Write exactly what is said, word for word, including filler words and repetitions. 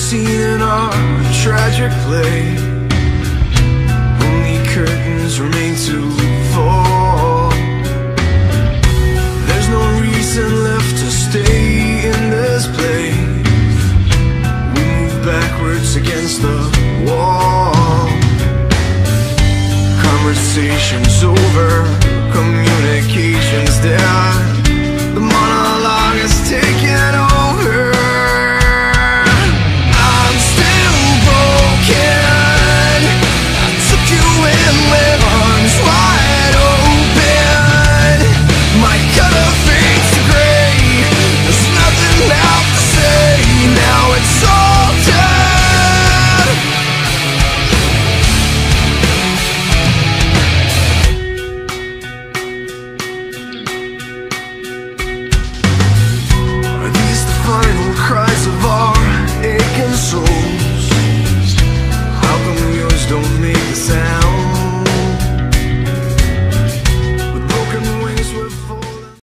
scene in our tragic play. Only curtains remain to fall. There's no reason left to stay in this place. We move backwards against the wall. Conversations over, communications dead.